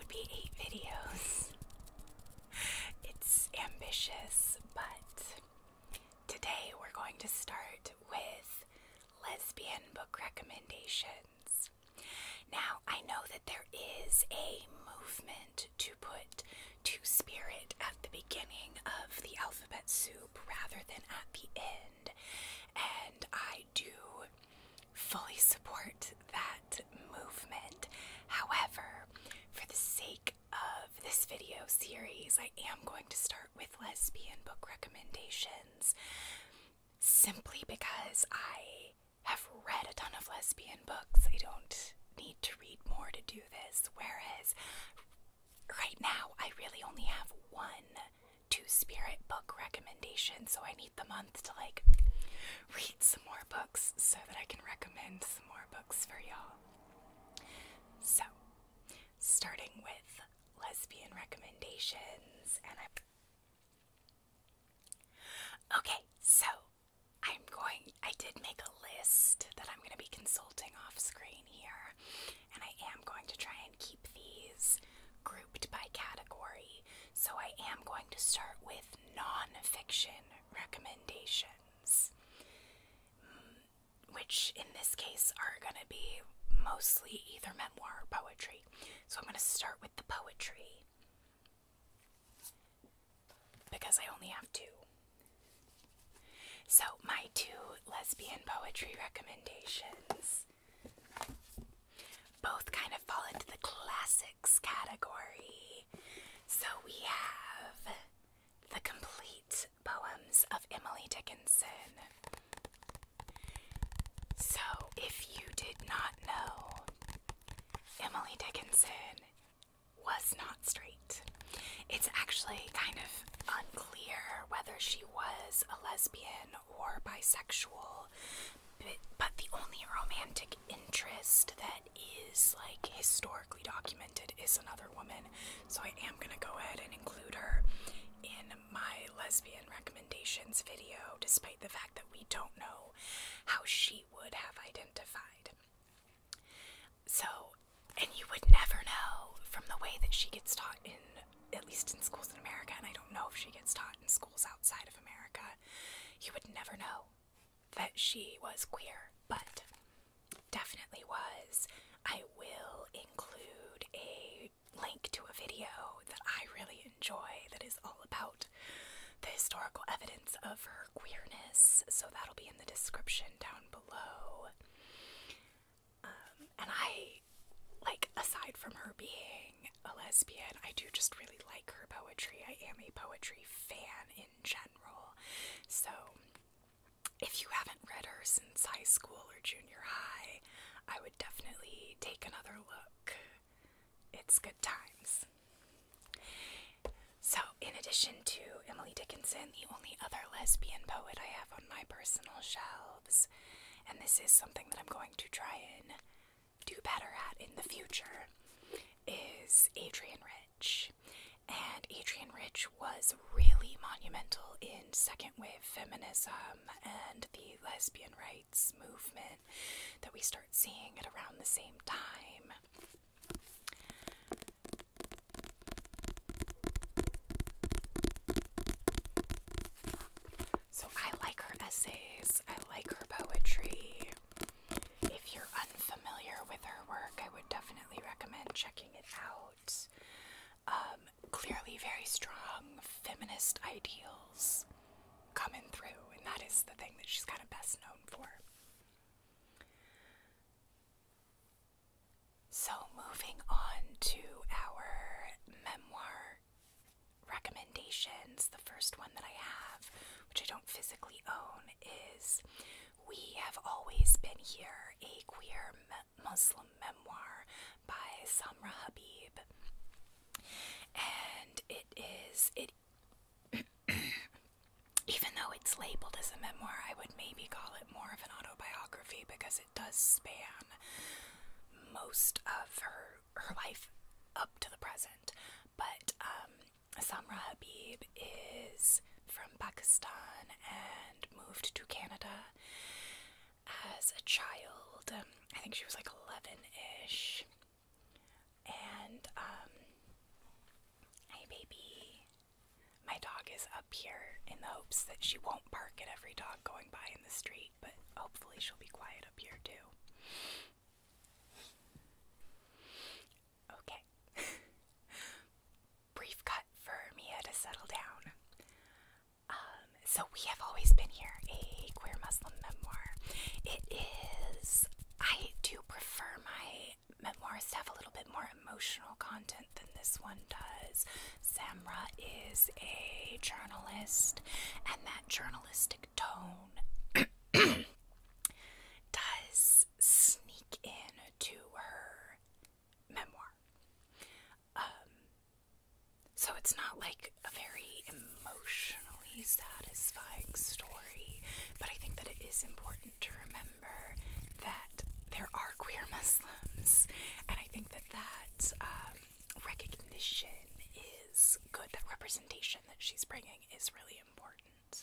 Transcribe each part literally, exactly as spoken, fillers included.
would be eight videos. It's ambitious, but today we're going to start with lesbian book recommendations. Now, I know that there is a movement to put Two-Spirit at the beginning of the alphabet soup rather than at the end, and I do fully support that movement. However, for the sake of this video series, I am going to start with lesbian book recommendations, simply because I have read a ton of lesbian books. I don't need to read more to do this, whereas right now I really only have one Two-Spirit book recommendation, so I need the month to like read some more books so that I can recommend some more books for y'all. So, starting with lesbian recommendations, and I okay, so I'm going, I did make a list that I'm going to be consulting off screen here, and I am going to try and keep these grouped by category. So I am going to start with non-fiction recommendations, which in this case are going to be mostly either memoir or poetry. So I'm going to start with the poetry, because I only have two. So my two lesbian poetry recommendations both kind of fall into the classics category. So we have the complete poems of Emily Dickinson. So if you did not know, Emily Dickinson was not straight. It's actually kind of unclear whether she was a lesbian or bisexual, but, but the only romantic interest that is like historically documented is another woman. So I am going to go ahead and include her in my lesbian recommendations video, despite the fact that we don't know how she would have identified. So, and you would never know from the way that she gets taught in, at least in schools in America, and I don't know if she gets taught in schools outside of America, you would never know that she was queer, but definitely was. I will include a link to a video that I really enjoy that is all about the historical evidence of her queerness, so that'll be in the description down below. Um, and I, like, aside from her being a lesbian, I do just really like her poetry. I am a poetry fan in general, so if you haven't read her since high school or junior high, I would definitely take another look. It's good times. So, in addition to Emily Dickinson, the only other lesbian poet I have on my personal shelves, and this is something that I'm going to try and do better at in the future, is Adrienne Rich. And Adrienne Rich was really monumental in second wave feminism and the lesbian rights movement that we start seeing at around the same time. So I like her essays, I like her poetry. If you're unfamiliar with her work, I would definitely recommend checking it out. Um, clearly very strong feminist ideals coming through, and that is the thing that she's kind of best known for. So moving on to our memoir recommendations, the first one that I have, which I don't physically own, is We Have Always Been Here, a queer Muslim memoir by Samra Habib. And it is, it, even though it's labeled as a memoir, I would maybe call it more of an autobiography, because it does span most of her, her life up to the present. But um, Samra Habib is from Pakistan and moved to Canada as a child. Um, I think she was like eleven-ish. And um, is up here in the hopes that she won't bark at every dog going by in the street, but hopefully she'll be quiet up here too. Okay. Brief cut for Mia to settle down. Um, so we have always been here, a queer Muslim memoir. It is, I do prefer my memoirs to have a little bit more emotional content than this one does. Samra is a journalist, and that journalistic tone does sneak in to her memoir. Um, so it's not like a very emotionally satisfying story, but I think that it is important to remember that there are queer Muslims, and I think that that um, recognition is good. That representation that she's bringing is really important.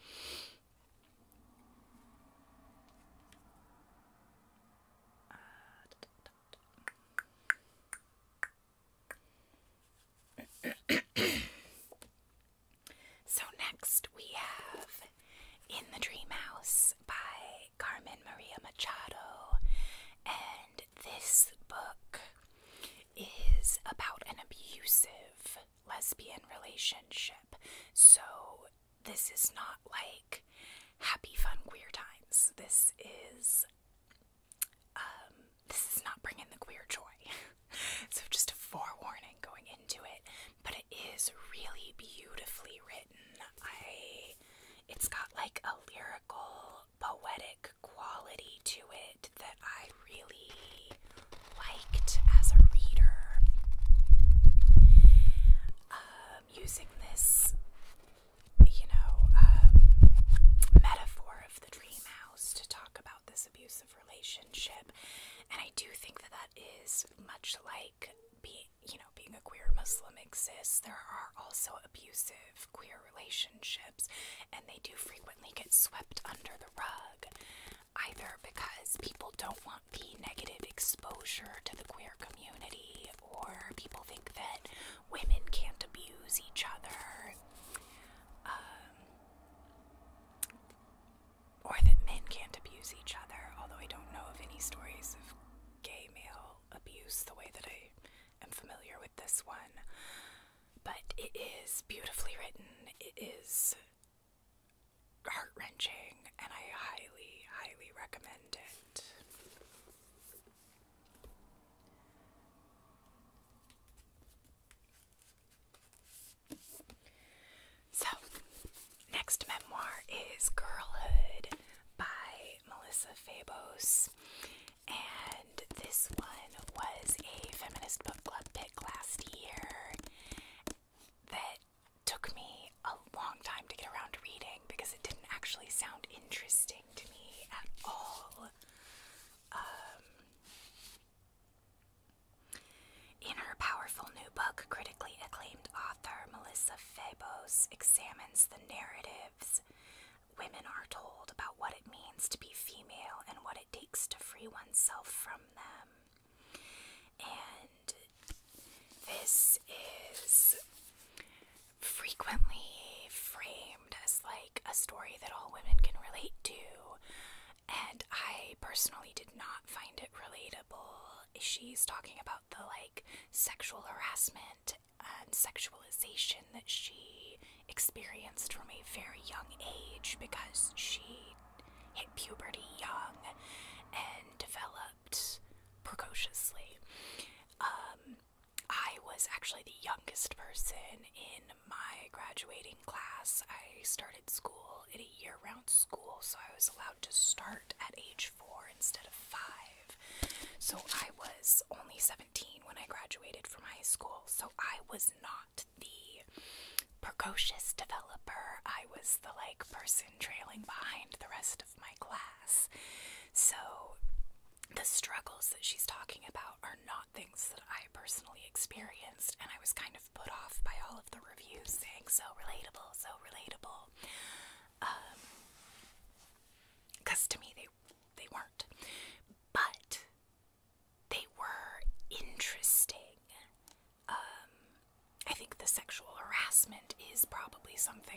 So next we have In the Dream House by Carmen Maria Machado, and this book is about an abusive lesbian relationship. So this is not like happy fun queer times. This is um this is not bringing the queer joy. So just a forewarning going into it, but it is really beautifully written. I it's got like a lyrical, poetic quality to it that I really liked as a reader. Um, using this, you know, um, metaphor of the dream house to talk about this abusive relationship, and I do think that that is much like being, you know, being a queer Muslim exists. There are also abusive queer relationships, and they do frequently get swept under the rug, either because people don't want the negative exposure to the queer community, or people think that women can't abuse each other, um, or that men can't abuse each other, although I don't know of any stories of gay male abuse the way that I am familiar with this one. But it is beautifully written, it is heart-wrenching, and I highly, highly recommend it. So, next memoir is Girlhood by Melissa Fabos, and this one was a feminist book club pick last year that took me a long time to get around to reading because it didn't actually sound interesting to me at all. Um, in her powerful new book, critically acclaimed author Melissa Fabos examines the narratives women are told about what it means to be female and what it takes to free oneself from them. And this is frequently framed as like a story that all women can relate to, and I personally did not find it relatable. She's talking about the like sexual harassment and sexualization that she experienced from a very young age because she hit puberty young and developed precociously. Um, I was actually the youngest person in my graduating class. I started school at a year-round school, so I was allowed to start at age four instead of five. So I was only seventeen when I graduated from high school, so I was not the precocious developer. I was the, like, person trailing behind the rest of my class. So the struggles that she's talking about are not things that I personally experienced, and I was kind of put off by all of the reviews saying so relatable, so relatable. Um, because to me they they weren't. But they were interesting. Um, I think the sexual harassment is probably something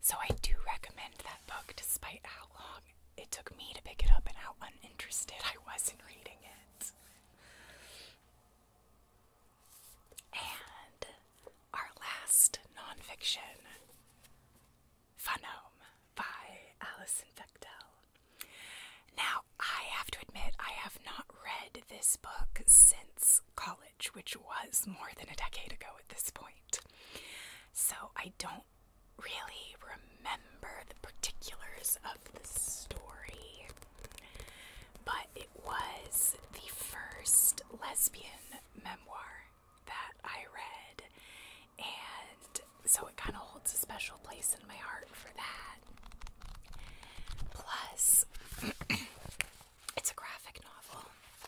So I do recommend that book, despite how long it took me to pick it up and how uninterested I was in reading it. And our last nonfiction, Fun Home by Alison Bechdel. Now, I have to admit, I have not read this book since college, which was more than a decade ago at this point. So I don't really remember the particulars of the story, but it was the first lesbian memoir that I read, and so it kind of holds a special place in my heart for that. Plus, it's a graphic novel.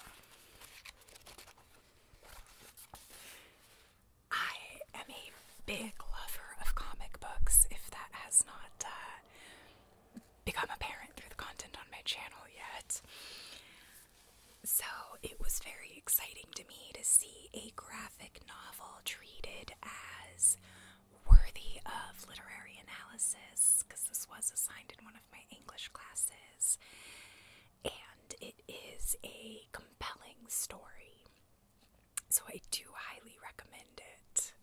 I am a big lover of comic books, if that has not uh, become apparent through the content on my channel yet. So it was very exciting to me to see a graphic novel treated as worthy of literary analysis, because this was assigned in one of my English classes, and it is a compelling story, so I do highly recommend it.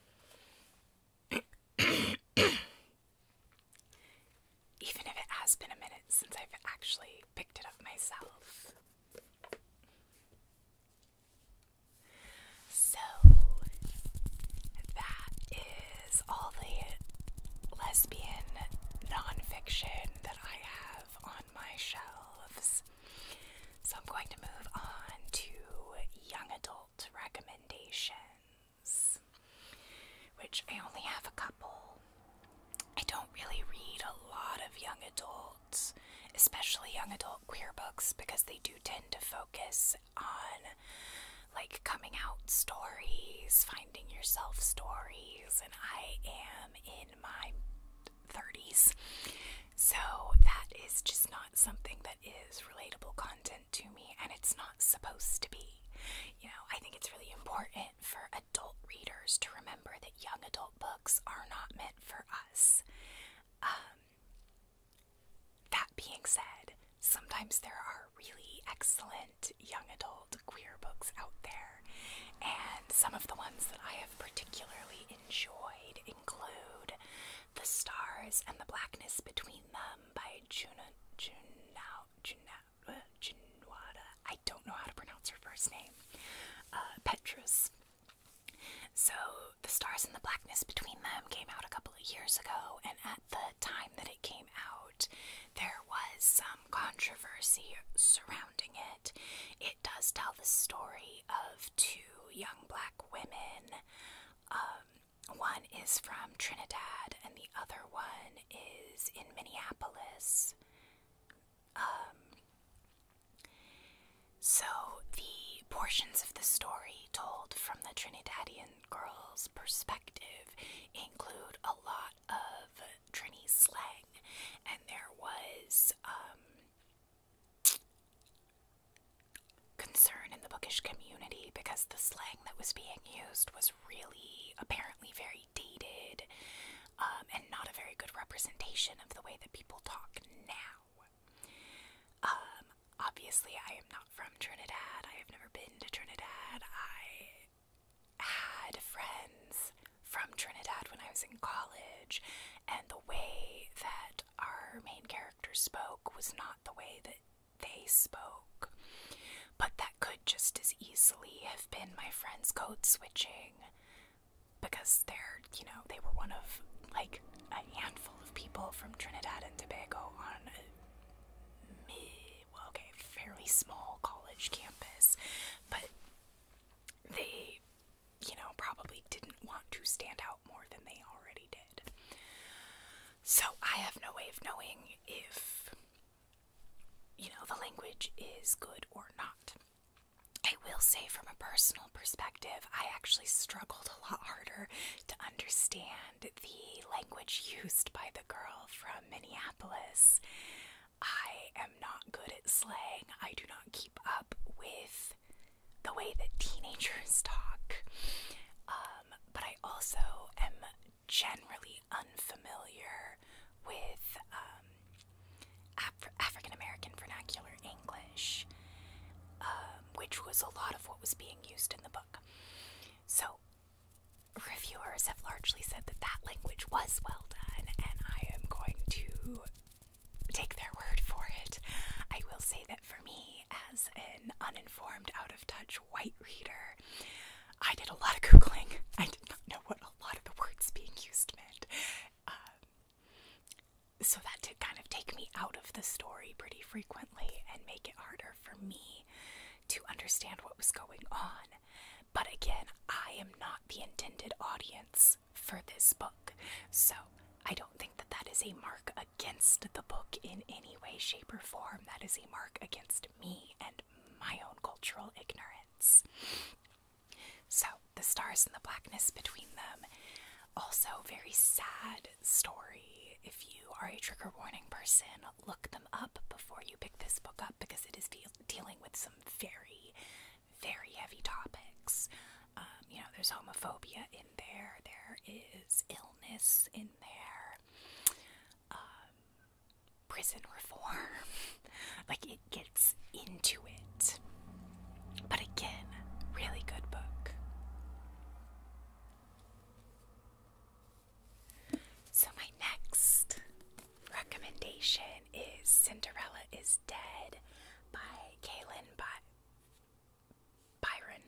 Even if it has been a minute since I've actually picked it up myself. So, that is all the lesbian nonfiction that I have on my shelves. So I'm going to move on to young adult recommendations, which I only have a couple. I don't really read a lot of young adults, especially young adult queer books, because they do tend to focus on like coming out stories, finding yourself stories, and I am in my thirties, so that is just not something that is relatable content to me, and it's not supposed to be. You know, I think it's really important for adult readers to remember that young adult books are not meant for us. Um, that being said, sometimes there are really excellent young adult queer books out there, and some of the ones that I have particularly enjoyed include The Stars and the Blackness Between Them by Juna, Juna, Juna, uh, Junwada. I don't know how to pronounce her first name. Uh, Petrus. So, The Stars and the Blackness Between Them came out a couple of years ago, and at the time that it came out, there was some controversy surrounding it. It does tell the story of two young black women. Um, one is from Trinidad, and the other one is in Minneapolis. Um, so the portions of the story told from the Trinidadian girl's perspective include a lot of Trini slang, and there was um, concern in the bookish community because the slang that was being used was really apparently very dated, um, and not a very good representation of the way that people talk now. Um, obviously I am not from Trinidad. I have never been to Trinidad. I had friends from Trinidad when I was in college, and the way that our main character spoke was not the way that they spoke. But that could just as easily have been my friends code switching, because they're, you know, they were one of, like, a handful of people from Trinidad and Tobago on a, well, okay, fairly small college campus, but they, you know, probably didn't want to stand out more than they already did. So I have no way of knowing if, you know, the language is good or not. I will say, from a personal perspective, I actually struggled a lot harder to understand the language used by the girl from Minneapolis. I am not good at slang. I do not keep up with the way that teenagers talk. Um, but I also am generally unfamiliar which was a lot of what was being used in the book. So, reviewers have largely said that that language was well done, and I am going to take their word for it. I will say that for me, as an uninformed, out-of-touch white reader, I did a lot of Googling. I did not know what a lot of the words being used meant. Um, so that did kind of take me out of the story pretty frequently and make it harder for me to understand what was going on. But again, I am not the intended audience for this book, so I don't think that that is a mark against the book in any way, shape, or form. That is a mark against me and my own cultural ignorance. So, the stars and the blackness between them. Also, very sad story. If you are a trigger warning person, look them up before you pick this book up, because it is de- dealing with some very, very heavy topics. Um, you know, there's homophobia in there, there is illness in there, um, prison reform, like it gets into it. But again, really good book. So my next recommendation is Cinderella is Dead by Kaylin By- Byron.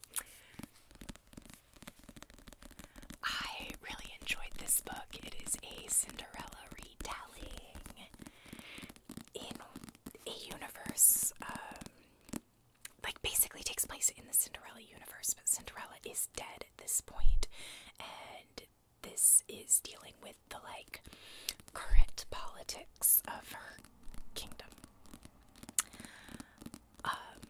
I really enjoyed this book. It is a Cinderella retelling in a universe, um, like basically takes place in the Cinderella universe, but Cinderella is dead at this point, and this is dealing with the, like, current politics of her kingdom. Um,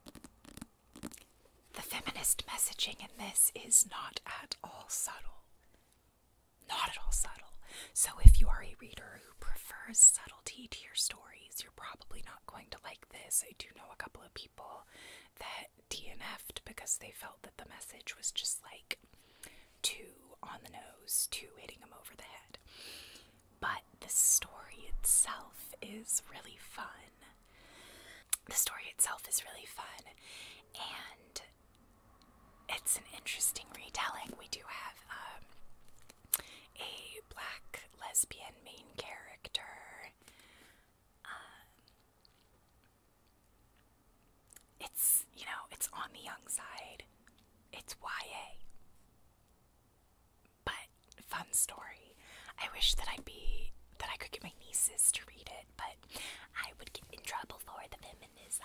the feminist messaging in this is not at all subtle. Not at all subtle. So if you are a reader who prefers subtlety to your stories, you're probably not going to like this. I do know a couple of people that D N F'd because they felt that the message was just, like, too on the nose, too hitting them over the head. But the story itself is really fun. The story itself is really fun, and it's an interesting retelling. We do have um, a black lesbian main character. Um, it's, you know, it's on the young side. It's Y A. But fun story. I wish that I'd be, that I could get my nieces to read it, but I would get in trouble for the feminism.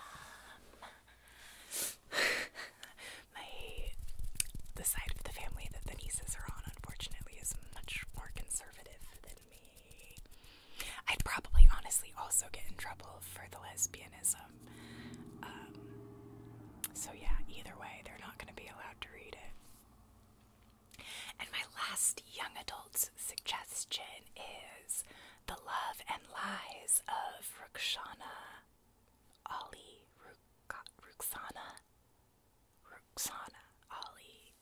my, the side of the family that the nieces are on, unfortunately, is much more conservative than me. I'd probably honestly also get in trouble for the lesbianism. Um, so yeah, either way, they're not going to be allowed to read it. And my last young adult suggestion is The Love and Lies of Rukhsana. Ali. Ruk- Rukhsana. Rukhsana. Ali.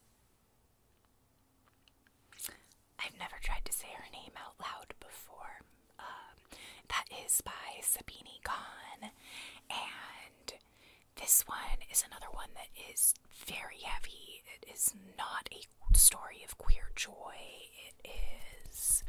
I've never tried to say her name out loud before. Um, that is by Sabini Khan. And this one is another one that is very heavy. It is not a story of queer joy. It is...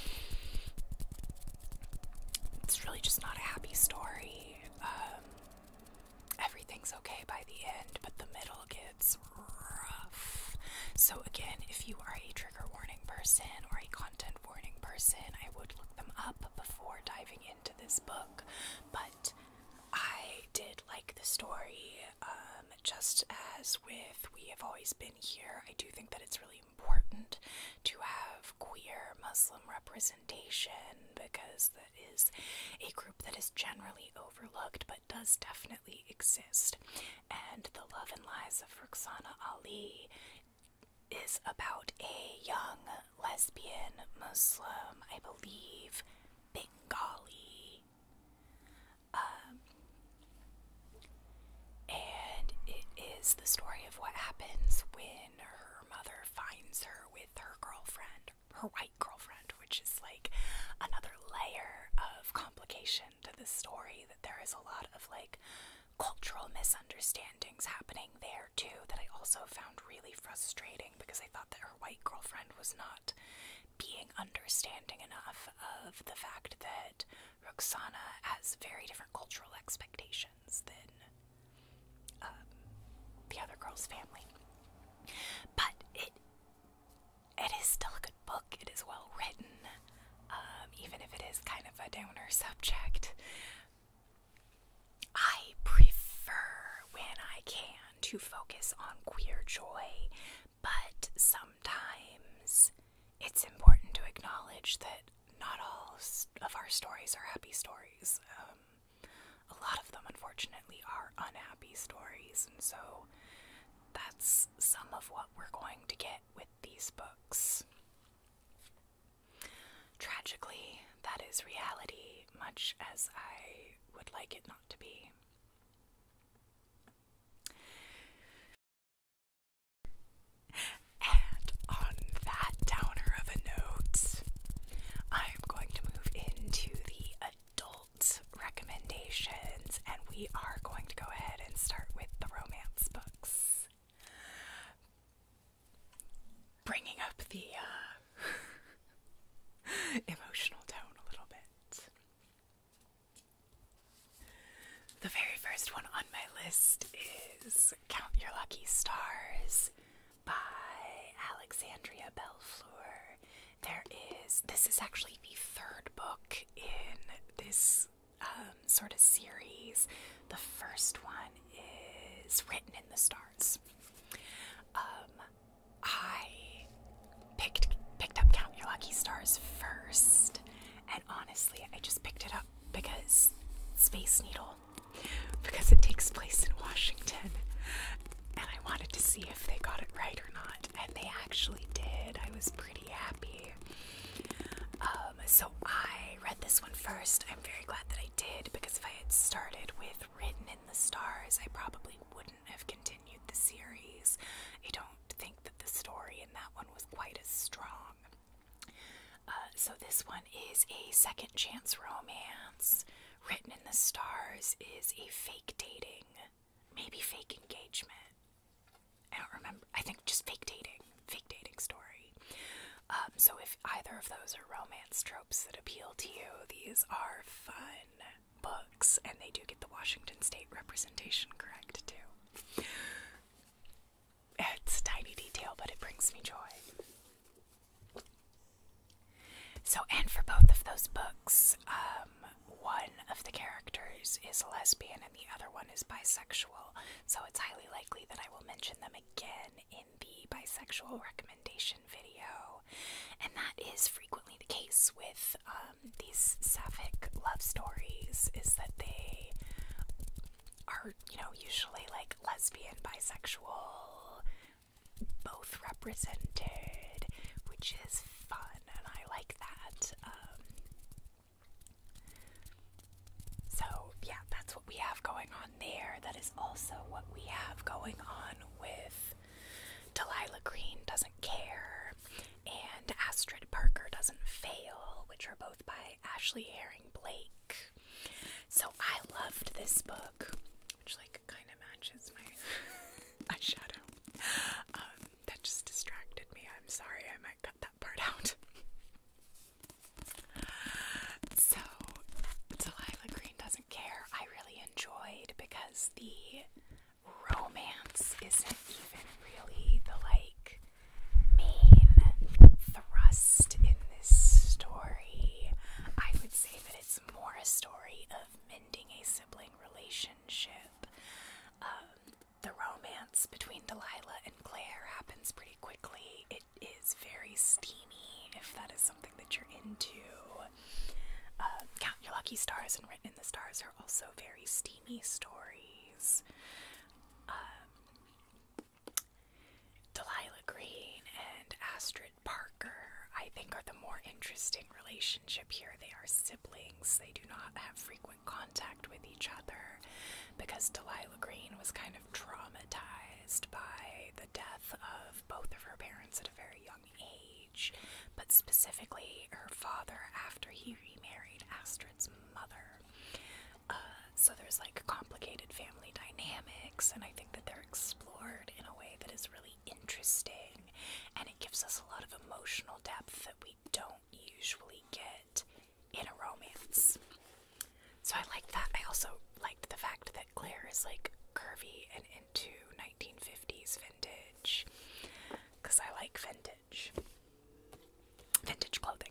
It's really just not a happy story. Um, everything's okay by the end, but the middle gets rough. So again, if you are a trigger warning person or a content warning person, I would look them up before diving into this book. But I did like the story. Um, just as with We Have Always Been Here, I do think that it's really important to have queer Muslim representation, because that is a group that is generally overlooked but does definitely exist. And The Love and Lies of Rukhsana Ali is about a young lesbian Muslim, I believe Bengali, um, and it is the story of what happens when her mother finds her with her girlfriend, her white girlfriend, which is like another layer of complication to the story, that there is a lot of like cultural misunderstandings happening there too that I also found really frustrating, because I thought that her white girlfriend was not being understanding enough of the fact that Rukhsana has very different cultural expectations than um, the other girl's family. But it it is still a good book. It is well written, um, even if it is kind of a downer subject. I prefer, when I can, to focus on queer joy, but sometimes it's important to acknowledge that not all of our stories are happy stories. Um, a lot of them, unfortunately, are unhappy stories, and so that's some of what we're going to get with these books. Tragically, that is reality, much as I would like it not to be. And on that downer of a note, I'm going to move into the adult recommendations, and we are going to go ahead and start with the romance books. Bringing up the uh, emotional tone a little bit. The very first one on my list is Count Your Lucky Stars by Alexandria Bellefleur. There is, this is actually the third book in this um, sort of series. The first one is Written in the Stars. Um, I picked picked up Count Your Lucky Stars first, and honestly, I just picked it up because Space Needle, because it takes place in Washington, and I wanted to see if they got it right or not, and they actually did. I was pretty happy. Um, so I read this one first. I'm very glad that I did, because if I had started with Written in the Stars, I probably wouldn't have continued the series. I don't think that the story in that one was quite as strong. Uh, so this one is a second chance romance. Written in the Stars is a fake dating, maybe fake engagement. I don't remember. I think just fake dating, fake dating story. Um, so if either of those are romance tropes that appeal to you, these are fun books, and they do get the Washington State representation correct too. It's a tiny detail, but it brings me joy. So, and for both of those books, um, one of the characters is a lesbian and the other one is bisexual, so it's highly likely that I will mention them again in the bisexual recommendation video. And that is frequently the case with um, these sapphic love stories, is that they are, you know, usually like lesbian, bisexual, both represented, which is fun, and I like that. Um, so, yeah, that's what we have going on there. That is also what we have going on with Delilah Green Doesn't Care and Astrid Parker Doesn't Fail, which are both by Ashley Herring Blake. So I loved this book, which like kind of matches my eyeshadow. Um, that just distracted me. I'm sorry, I might cut that part out. So, Delilah Green Doesn't Care, I really enjoyed, because the romance isn't even really the, like, main thrust in this story. I would say that it's more a story of mending a sibling relationship. Um, the romance between Delilah and Claire happens pretty quickly. It is very steamy, if that is something that you're into. Uh, Count Your Lucky Stars and Written in the Stars are also very steamy stories. Um, Delilah Green and Astrid Parker, I think, are the more interesting relationship here. They are siblings. They do not have frequent contact with each other, because Delilah Green was kind of traumatized by the death of both of her parents at a very young age, but specifically her father after he remarried Astrid's mother. Uh, so there's like complicated family books, and I think that they're explored in a way that is really interesting, and it gives us a lot of emotional depth that we don't usually get in a romance. So I like that. I also liked the fact that Claire is like curvy and into nineteen fifties vintage, because I like vintage. Vintage clothing.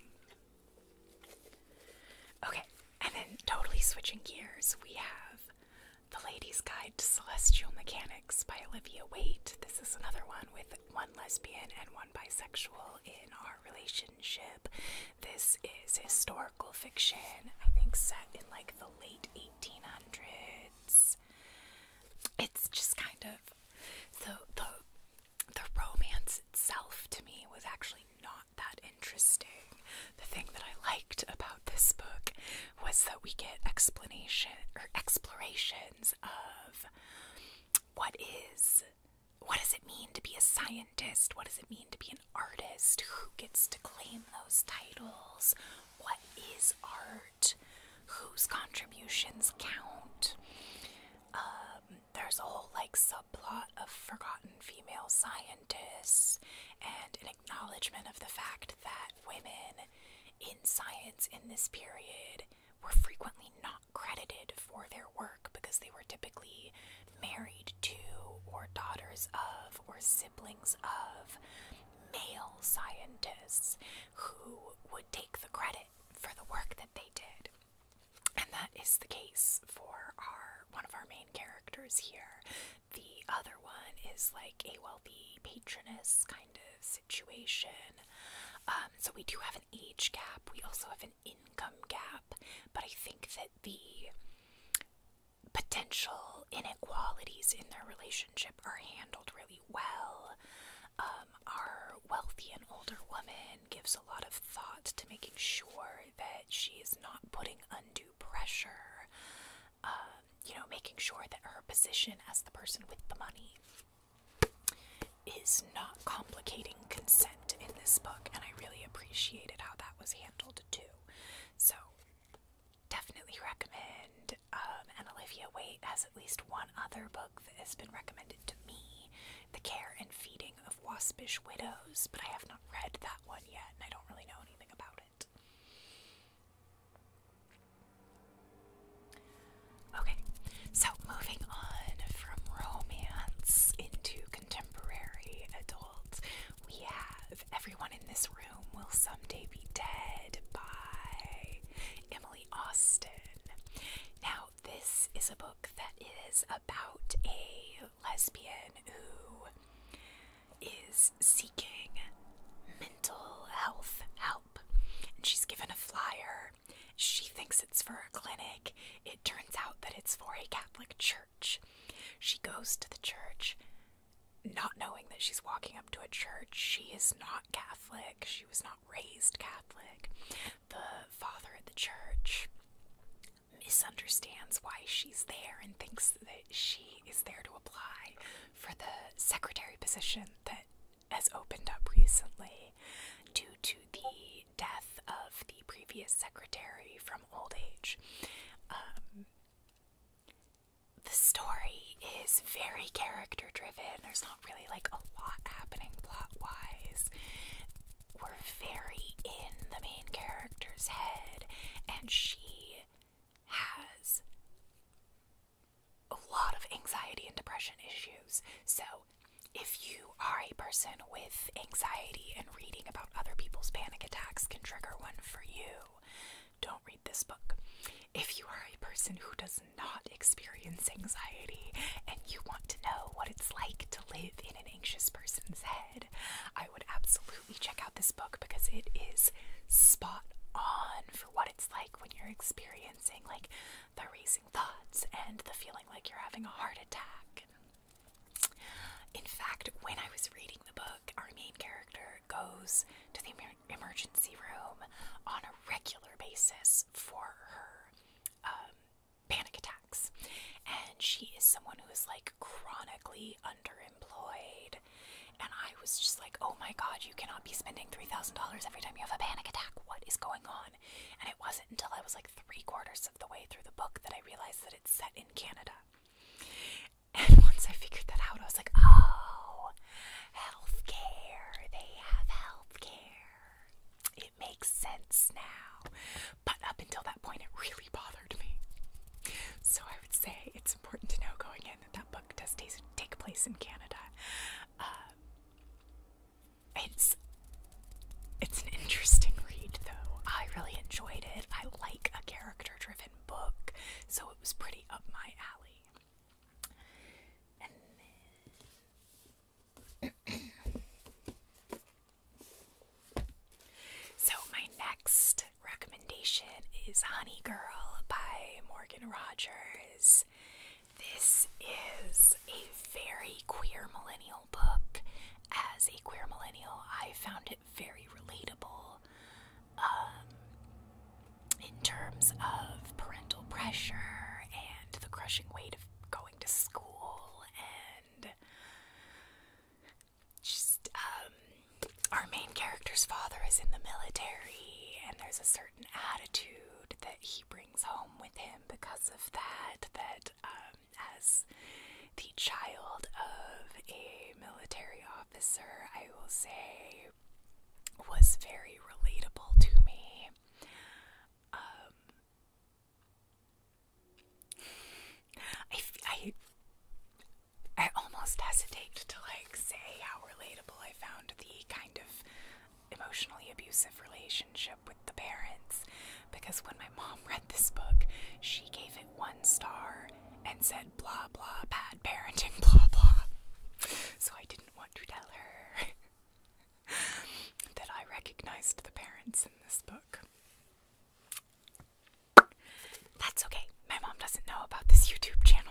Okay, and then totally switching gears, we have The Lady's Guide to Celestial Mechanics by Olivia Waite. This is another one with one lesbian and one bisexual in our relationship. This is historical fiction, I think set in like the late eighteen hundreds. It's just kind of, the, the, the romance itself to me was actually not that interesting. The thing that I liked about this book was that we get explanation or explorations of what is, what does it mean to be a scientist? What does it mean to be an artist? Who gets to claim those titles? What is art? Whose contributions count? Um, there's a whole like subplot of forgotten female scientists and an acknowledgement of the fact that women in science in this period were frequently not credited for their work because they were typically married to or daughters of or siblings of male scientists who would take the credit for the work that they did. And that is the case for our one of our main characters here. The other one is like a wealthy patroness kind of situation. Um, so we do have an age gap. We also have an income gap. But I think that the potential inequalities in their relationship are handled really well. Um, our wealthy and older woman gives a lot of thought to making sure that she is not putting undue pressure. Um, you know, making sure that her position as the person with the money is not complicating consent in this book, and I really appreciated how that was handled too. So, definitely recommend, um, and Olivia Waite has at least one other book that has been recommended to me, The Care and Feeding of Waspish Widows, but I have not read that one yet, and I don't really know anything about it. Okay, so moving on from romance into contemporary adult, we have Everyone in This Room Will Someday Be Dead by Emily Austen. Now, this is a book that is about a lesbian who is seeking mental health help, and she's given a flyer. She thinks it's for a clinic. It turns out that it's for a Catholic church. She goes to the church, not knowing that she's walking up to a church. She is not Catholic. She was not raised Catholic. The father at the church misunderstands why she's there and thinks that she is there to apply for the secretary position that has opened up recently due to the death of the previous secretary from old age. Um, the story is very character driven. There's not really like a lot happening plot wise. We're very in the main character's head, and she has a lot of anxiety and depression issues. So if you are a person with anxiety and reading about other people's panic attacks can trigger one for you, don't read this book. If you are a person who does not experience anxiety and you want to know what it's like to live in an anxious person's head, I would absolutely check out this book because it is spot on for what it's like when you're experiencing like the racing thoughts and the feeling like you're having a heart attack. In fact, when I was reading the book, our main character goes to the emer- emergency room on a regular basis for her um, panic attacks. And she is someone who is like chronically underemployed. And I was just like, oh my god, you cannot be spending three thousand dollars every time you have a panic attack. What is going on? And it wasn't until I was like three quarters of the way through the book that I realized that it's set in Canada. And once figured that out. I was like, oh, healthcare. They have healthcare. It makes sense now. But up until that point, it really bothered me. So I would say it's important to know going in that that book does take, take place in Canada. Uh, it's it's an interesting read, though. I really enjoyed it. I like a character-driven book, so it was pretty up my alley. And then so my next recommendation is Honey Girl by Morgan Rogers. This is a very queer millennial book. As a queer millennial, I found it very relatable um, in terms of parental pressure and the crushing weight of going to school, and just um, our main character's father is in the military, and there's a certain attitude that he brings home with him because of that, that um, as the child of a military officer, I will say, was very relatable to me. Um, I, I, I almost hesitate to, like, say how relatable I found the kind of emotionally abusive relationship with the parents, because when my mom read this book, she gave it one star and said blah blah, bad parenting, blah blah. So I didn't want to tell her that I recognized the parents in this book. That's okay. My mom doesn't know about this YouTube channel.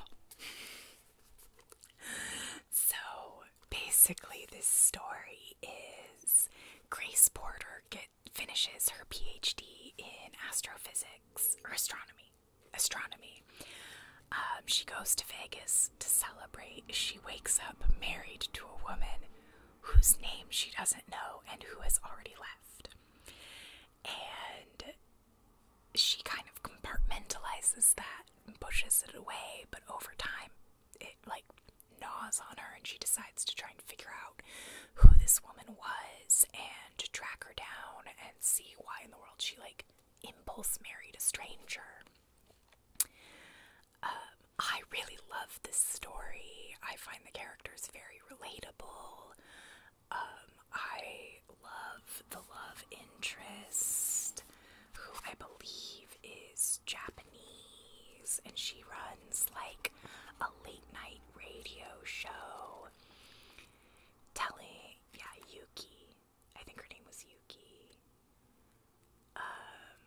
So basically this story is Grace Porter get, finishes her P H D in astrophysics, or astronomy. Astronomy. Um, she goes to Vegas to celebrate. She wakes up married to a woman whose name she doesn't know and who has already left. And she kind of compartmentalizes that and pushes it away, but over time it, like, gnaws on her, and she decides to try and figure out who this woman was and to track her down and see why in the world she, like, impulse married a stranger. Um, I really love this story. I find the characters very relatable. Um, I love the love interest, who I believe is Japanese, and she runs, like, a late night radio show telling, yeah, Yuki, I think her name was Yuki. Um,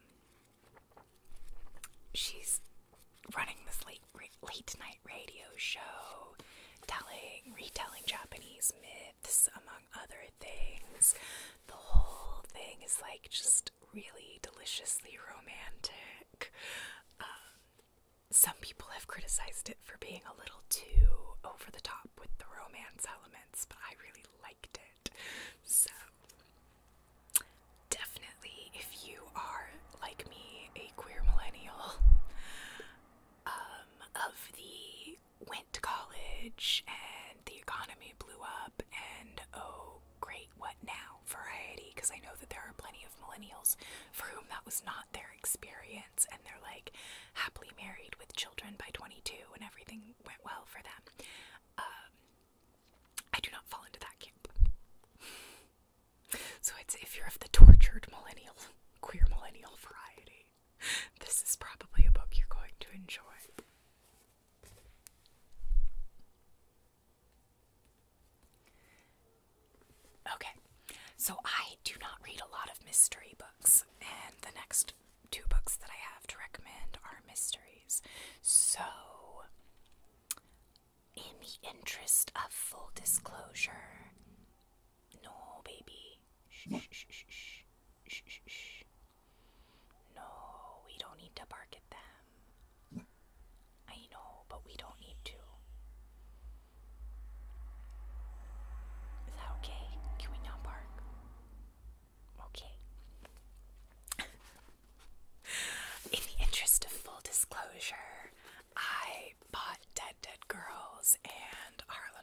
she's running this late late night radio show, telling, retelling Japanese myths, among other things. The whole thing is, like, just really deliciously romantic. Um, some people have criticized it for being a little too over the top with the romance elements, but I really liked it. So, definitely, if you are, like me, a queer millennial, um, of the went to college and the economy blew up and oh great, what now variety, because I know that there are plenty of millennials for whom that was not their experience, and they're, like, happily married with children by twenty-two and everything went well for them. Um, I do not fall into that camp. So it's, if you're of the tortured millennial, queer millennial variety, this is probably a book you're going to enjoy. Okay, so I do not read a lot of mystery books, and the next two books that I have to recommend are mysteries. So, in the interest of full disclosure, no, baby, shh, shh, shh, shh, shh, shh, shh. No, we don't need to bark at them. I know, but we don't need to. Is that okay? Can we not bark? Okay. In the interest of full disclosure, I bought Dead Dead Girls and Our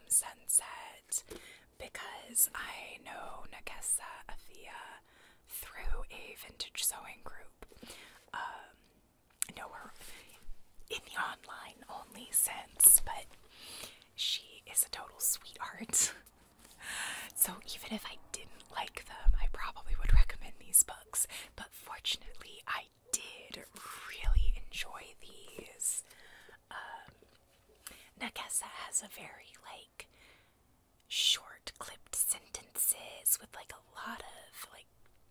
because I know Nagesa Afia through a vintage sewing group. Um, know her in the online only sense, but she is a total sweetheart. So even if I didn't like them, I probably would recommend these books. But fortunately, I did really enjoy these. Um, Nagesa has a very, like, short, clipped sentences with, like, a lot of, like,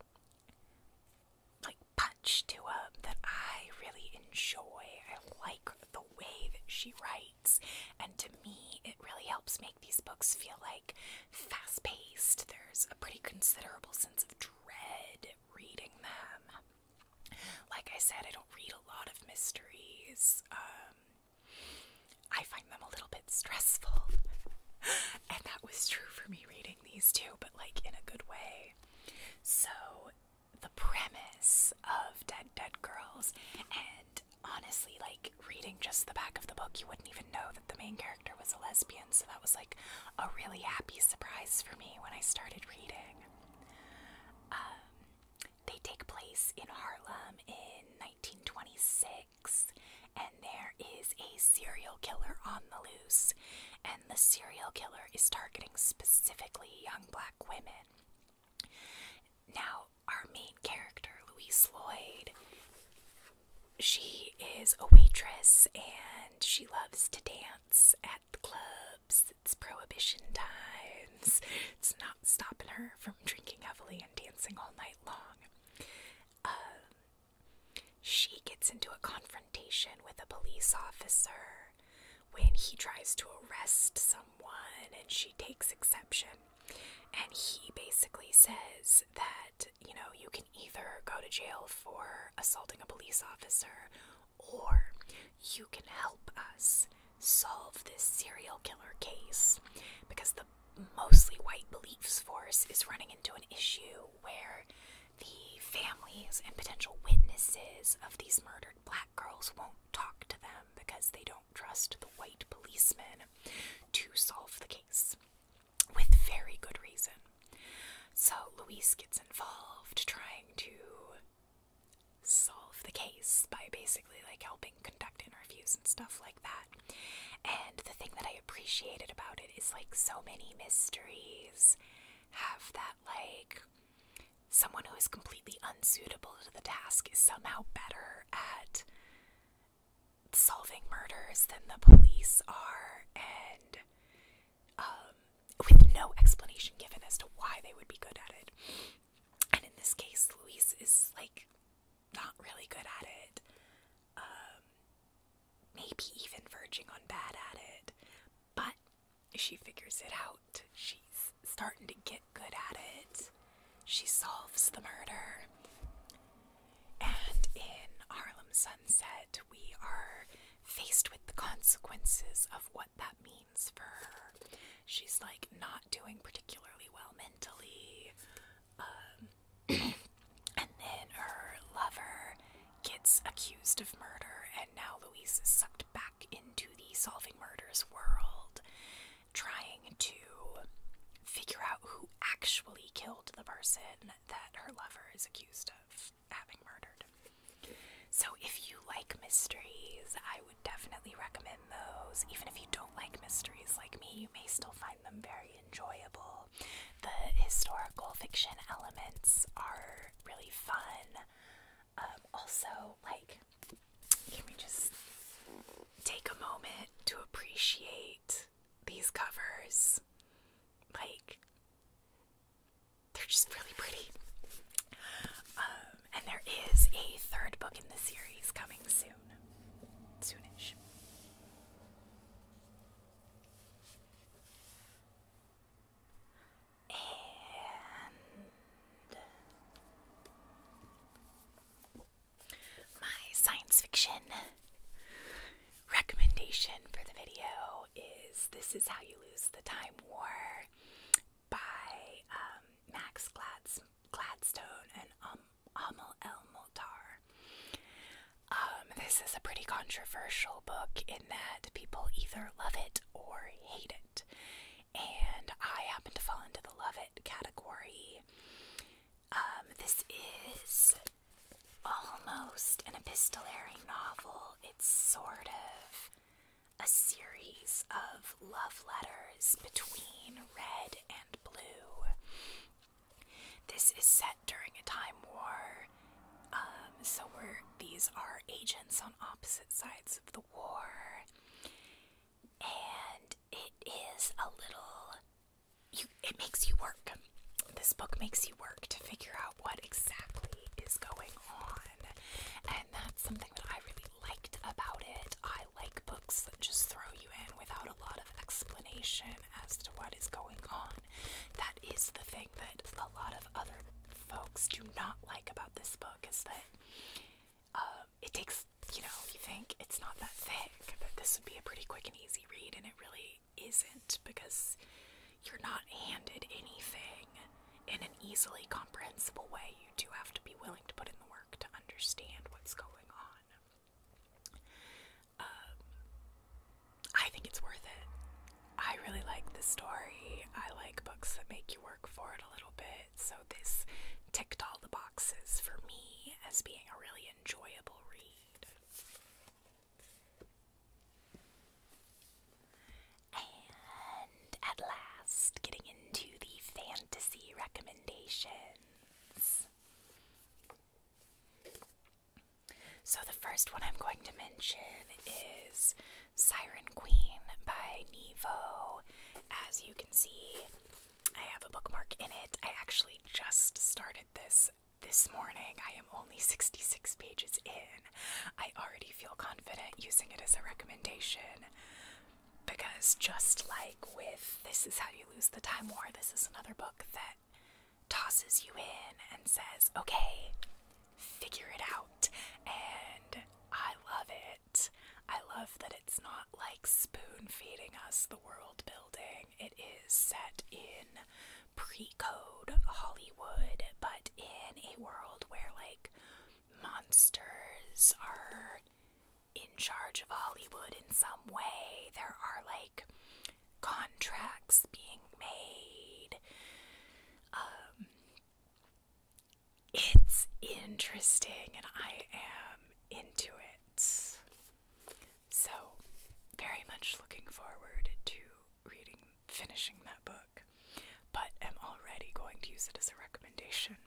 like, punch to them that I really enjoy. I like the way that she writes, and to me, it really helps make these books feel, like, fast-paced. There's a pretty considerable sense of dread reading them. Like I said, I don't read a lot of mysteries. Um, I find them a little bit stressful. And that was true for me reading these too, but like in a good way. So, the premise of Dead Dead Girls, and honestly, like, reading just the back of the book, you wouldn't even know that the main character was a lesbian, so that was like a really happy surprise for me when I started reading. Um, they take place in Harlem in nineteen twenty-six, and there is a serial killer on the loose, and the serial killer is targeting specifically young black women. Now, our main character, Louise Lloyd, she is a waitress, and she loves to dance at the clubs. It's prohibition times. It's not stopping her from drinking heavily and dancing all night long. Um, she gets into a confrontation with a police officer when he tries to arrest someone, and she takes exception. And he basically says that, you know, you can either go to jail for assaulting a police officer, or you can help us solve this serial killer case, because the mostly white police force is running into an issue where the families and potential witnesses of these murdered black girls won't talk to them because they don't trust the white policemen to solve the case, with very good reason. So Louise gets involved trying to solve the case by basically like helping conduct interviews and stuff like that. And the thing that I appreciated about it is like so many mysteries have that like someone who is completely unsuitable to the task is somehow better at solving murders than the police are, and um, with no explanation given as to why they would be good at it. And in this case, Louise is like not really good at it, um, maybe even verging on bad at it, but she figures it out. She's starting to get good at it. She solves the murder. And in Harlem Sunset, we are faced with the consequences of what that means for her. She's like not doing particularly well mentally. Um, and then her lover gets accused of murder, and now Louise is sucked back into the solving murders world, trying to figure out who actually killed the person that her lover is accused of having murdered. So if you like mysteries, I would definitely recommend those. Even if you don't like mysteries like me, you may still find them very enjoyable. The historical fiction elements are really fun. Um, also, like, can we just take a moment to appreciate these covers? Like, they're just really pretty. Um, and there is a third book in the series coming soon. Soonish. And my science fiction recommendation for the video is This Is How You Lose the Time War by um, Max Glads- Gladstone and um, Amal El-Motar. Um, this is a pretty controversial book in that people either love it or hate it. And and I happen to fall into the love it category. Um, this is almost an epistolary novel. It's sort of a series of love letters between red and blue. This is set during a time war, um, so we're, these are agents on opposite sides of the war, and it is a little, you, it makes you work. This book makes you work to figure out what exactly is going on, and that's something that I really liked about it. I like books that just throw you in without a lot of explanation as to what is going on. That is the thing that a lot of other folks do not like about this book, is that um, it takes, you know, you think it's not that thick, that this would be a pretty quick and easy read, and it really isn't, because you're not handed anything in an easily comprehensible way. You do have to be willing to put in the work to understand what's going on. Um, I think it's worth it. I really like this story. I like books that make you work for it a little bit, so this ticked all the boxes for me as being a really enjoyable read. And at last, getting into the fantasy recommendations. So the first one I'm going to mention is Siren Queen by Nevo. As you can see, I have a bookmark in it. I actually just started this this morning. I am only sixty-six pages in. I already feel confident using it as a recommendation, because just like with This Is How You Lose the Time War, this is another book that tosses you in and says, okay, figure it out, and I love it. I love that it's not like spoon-feeding us the world building. It is set in pre-code Hollywood, but in a world where, like, monsters are in charge of Hollywood in some way. There are, like, contracts being made. Um, it's interesting, and I am into it. So, very much looking forward to reading, finishing that book, but am already going to use it as a recommendation.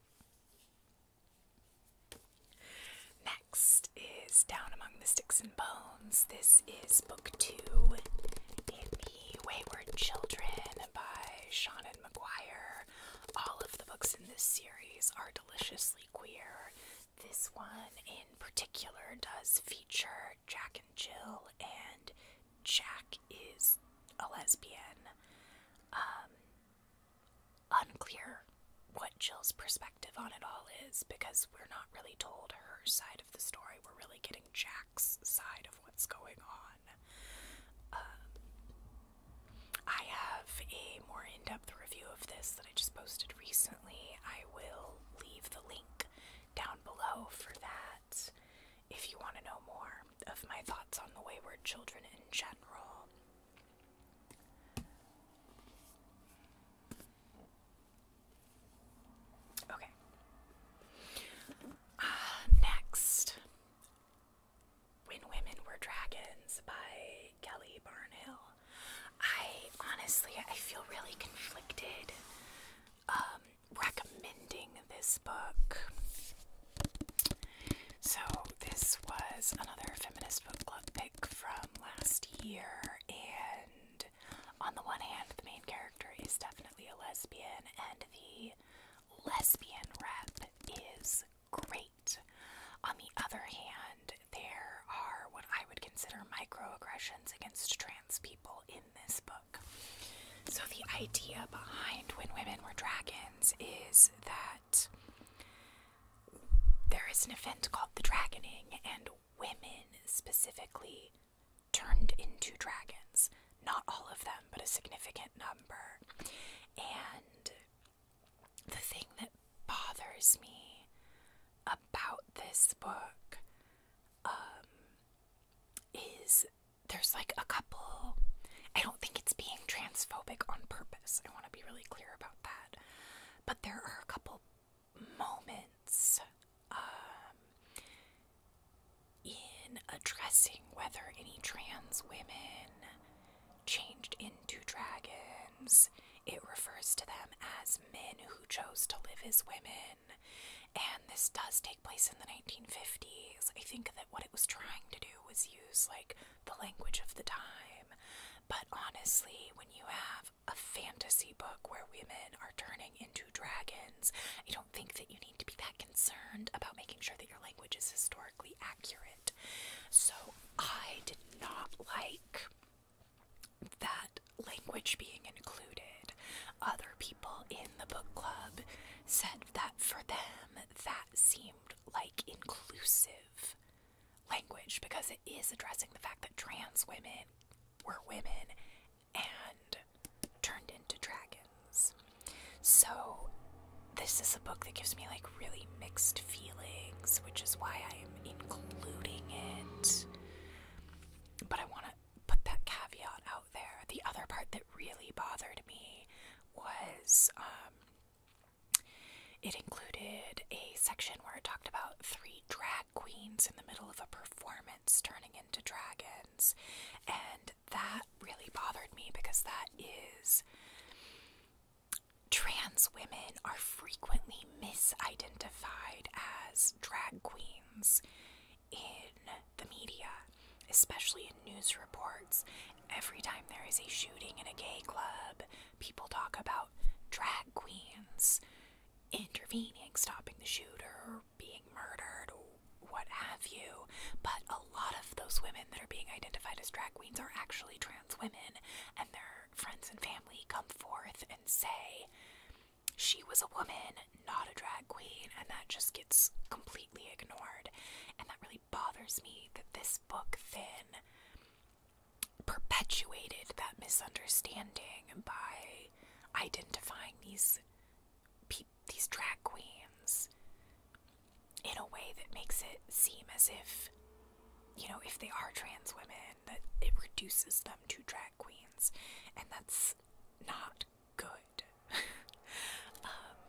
Next is Down Among the Sticks and Bones. This is book two in the Wayward Children by Shannon Maguire. All of the books in this series are deliciously queer. This one in particular does feature Jack and Jill, and Jack is a lesbian. Um, unclear what Jill's perspective on it all is, because we're not really told her side of the story. We're really getting Jack's side of what's going on. Um, I have a more in-depth review of this that I just posted recently. I will leave the link down below for that if you want to know more of my thoughts on the Wayward Children in general. Okay. Uh, next, When Women Were Dragons by Kelly Barnhill. I honestly, I feel really conflicted um, recommending this book. So this was another feminist book club pick from last year, and on the one hand, the main character is definitely a lesbian, and the lesbian rep is great. On the other hand, there are what I would consider microaggressions against trans people in this book. So the idea behind When Women Were Dragons is that there is an event called the Dragoning, and women specifically turned into dragons. Not all of them, but a significant number. And the thing that bothers me about this book um, is there's like a couple, I don't think it's being transphobic on purpose. I want to be really clear about that. But there are a couple moments um, in addressing whether any trans women changed into dragons. It refers to them as men who chose to live as women. And this does take place in the nineteen fifties. I think that what it was trying to do was use, like, the language of the time. But honestly, when you have a fantasy book where women are turning into dragons, I don't think that you need to be that concerned about making sure that your language is historically accurate. So I did not like that language being included. Other people in the book club said that for them, that seemed like inclusive language because it is addressing the fact that trans women were women and turned into dragons. So this is a book that gives me like really mixed feelings, which is why I am including it. But I want to put that caveat out there. The other part that really bothered me was um, it included a section where it talked about three drag queens in the middle of a performance turning into dragons. And that really bothered me because that is... Trans women are frequently misidentified as drag queens in the media, especially in news reports. Every time there is a shooting in a gay club, people talk about drag queens intervening, stopping the shooter, being murdered, or what have you. But a lot of those women that are being identified as drag queens are actually trans women, and their friends and family come forth and say, she was a woman, not a drag queen, and that just gets completely ignored. And that really bothers me that this book then perpetuated that misunderstanding by identifying these pe- these drag queens in a way that makes it seem as if, you know, if they are trans women, that it reduces them to drag queens, and that's not good. um,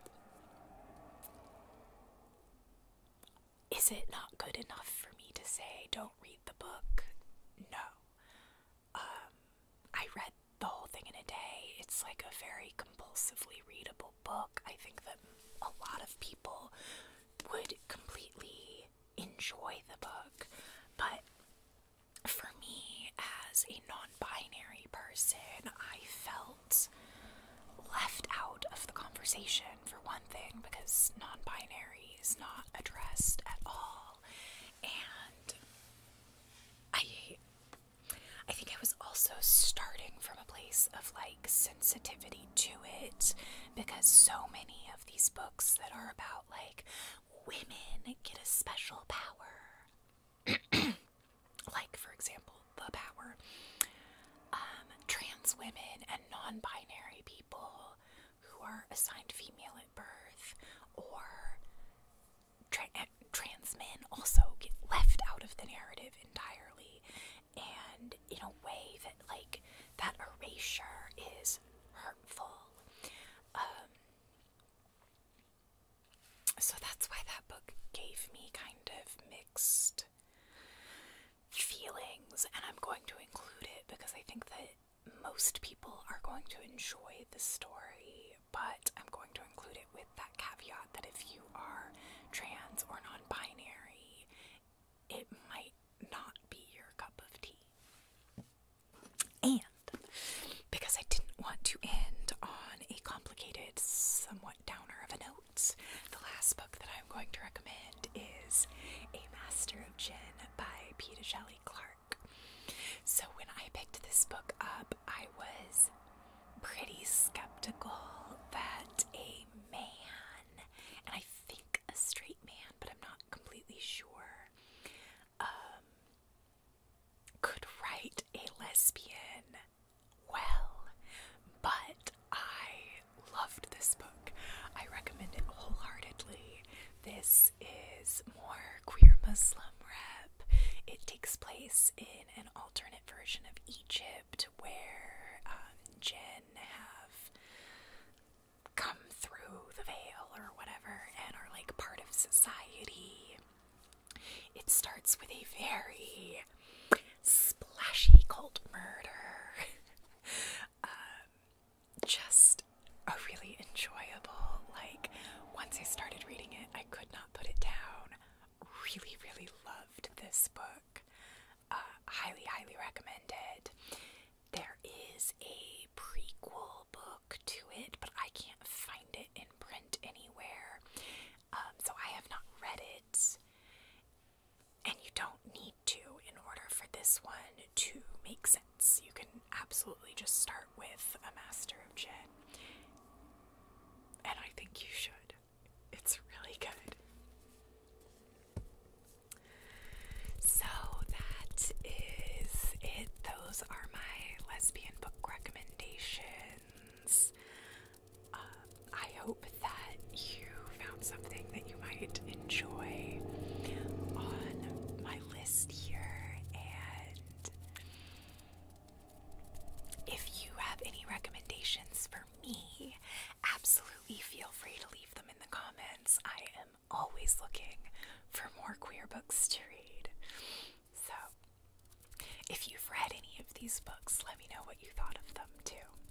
is it not good enough for me to say, don't read the book? No. Um, I read the whole thing in a day. It's like a very compulsively readable book. I think that a lot of people would completely enjoy the book, but for me, as a non-binary person, I felt left out of the conversation, for one thing, because non-binary is not addressed at all, and I I think I was also starting from a place of, like, sensitivity to it, because so many of these books that are about, like, women get a special power, like, for example, The Power, um, trans women and non-binary people who are assigned female at birth, or tra- trans men also get left out of the narrative entirely, and in a way that, like, that erasure is hurtful. Um, so that's why that book gave me kind of mixed feelings, and I'm going to include it because I think that most people are going to enjoy the story, but I'm going to include it with that caveat that if you are trans or non-binary, it might not be your cup of tea. And because I didn't want to end on a complicated, somewhat downer of a note, the last book that I'm going to recommend is A Master of Gin by Peter Shelley Clark. So when I picked this book up, I was pretty skeptical that a man, and I think a straight man, but I'm not completely sure, um, could write a lesbian well, but I loved this book. I recommend it wholeheartedly. This is more queer Muslim rep. It takes place in an alternate version of Egypt where um, Jinn have come through the veil or whatever and are like part of society. It starts with a very splashy cult murder. um, just a really enjoyable, like, once I started reading it, I could not put it down. Really, really loved this book. Uh, highly, highly recommended. There is a prequel book to it, but I can't find it in print anywhere. Um, so I have not read it. And you don't need to in order for this one to make sense. You can absolutely just start with A Master of Jinn. And I think you should. It's really good. So that is it. Those are my lesbian book recommendations. Um, I hope that you found something that you might enjoy on my list here, and if you have any recommendations for me, absolutely feel free to leave them in the comments. I am always looking for more queer books to read. So, if you've read any of these books, let me know what you thought of them too.